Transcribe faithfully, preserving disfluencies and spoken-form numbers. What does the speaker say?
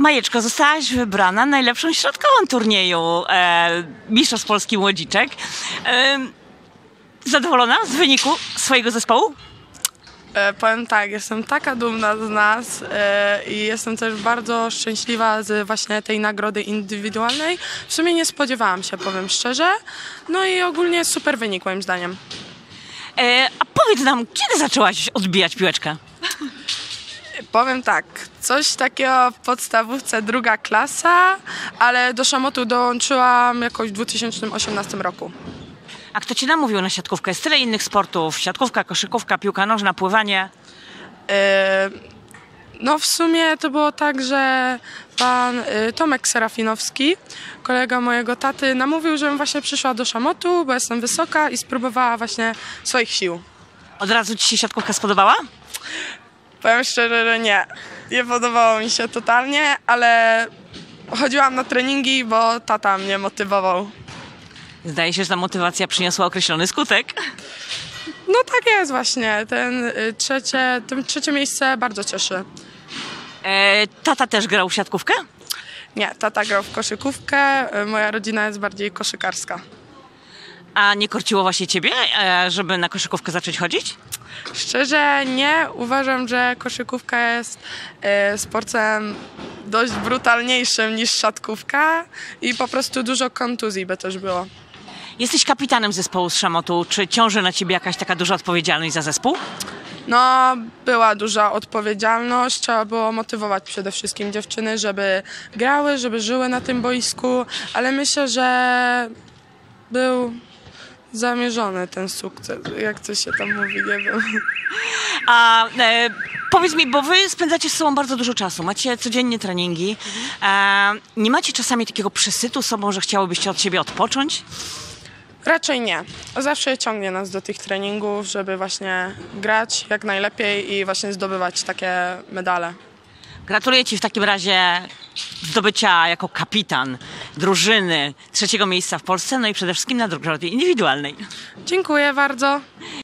Majeczko, zostałaś wybrana najlepszą środkową turnieju e, Mistrzostw Polski Młodziczek. E, zadowolona z wyniku swojego zespołu? E, powiem tak, jestem taka dumna z nas e, i jestem też bardzo szczęśliwa z właśnie tej nagrody indywidualnej. W sumie nie spodziewałam się, powiem szczerze. No i ogólnie super wynik moim zdaniem. E, a powiedz nam, kiedy zaczęłaś odbijać piłeczkę? Powiem tak, coś takiego w podstawówce druga klasa, ale do szamotu dołączyłam jakoś w dwa tysiące osiemnastym roku. A kto cię namówił na siatkówkę? Jest tyle innych sportów. Siatkówka, koszykówka, piłka nożna, pływanie. E, no w sumie to było tak, że pan e, Tomek Serafinowski, kolega mojego taty, namówił, żebym właśnie przyszła do szamotu, bo jestem wysoka i spróbowała właśnie swoich sił. Od razu ci się siatkówka spodobała? Powiem szczerze, że nie. Nie podobało mi się totalnie, ale chodziłam na treningi, bo tata mnie motywował. Zdaje się, że ta motywacja przyniosła określony skutek. No tak jest właśnie. Ten y, trzecie, tym trzecie miejsce bardzo cieszy. E, tata też grał w siatkówkę? Nie, tata grał w koszykówkę, y, moja rodzina jest bardziej koszykarska. A nie korciło właśnie ciebie, e, żeby na koszykówkę zacząć chodzić? Szczerze nie. Uważam, że koszykówka jest y, sportem dość brutalniejszym niż siatkówka i po prostu dużo kontuzji by też było. Jesteś kapitanem zespołu z szamotu. Czy ciąży na ciebie jakaś taka duża odpowiedzialność za zespół? No, była duża odpowiedzialność. Trzeba było motywować przede wszystkim dziewczyny, żeby grały, żeby żyły na tym boisku, ale myślę, że był zamierzony ten sukces, jak to się tam mówi, nie wiem. A e, powiedz mi, bo wy spędzacie z sobą bardzo dużo czasu, macie codziennie treningi. E, nie macie czasami takiego przesytu sobą, że chciałobyście od siebie odpocząć? Raczej nie. Zawsze ciągnie nas do tych treningów, żeby właśnie grać jak najlepiej i właśnie zdobywać takie medale. Gratuluję ci w takim razie zdobycia jako kapitan drużyny trzeciego miejsca w Polsce, no i przede wszystkim na nagrodzie indywidualnej. Dziękuję bardzo.